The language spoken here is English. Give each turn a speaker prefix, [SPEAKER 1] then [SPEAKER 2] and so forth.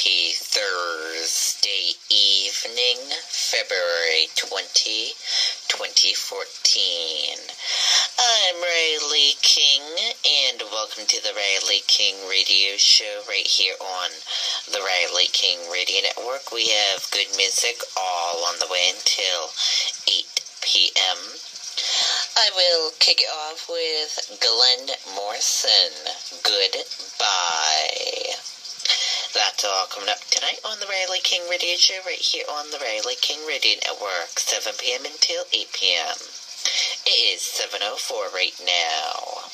[SPEAKER 1] Happy Thursday evening, February 2014. I'm Riley King, and welcome to the Riley King Radio Show right here on the Riley King Radio Network. We have good music all on the way until 8 p.m. I will kick it off with Glenn Morrison, Goodbye. That's all coming up tonight on the Riley King Radio Show right here on the Riley King Radio Network, 7 p.m. until 8 p.m. It is 7:04 right now.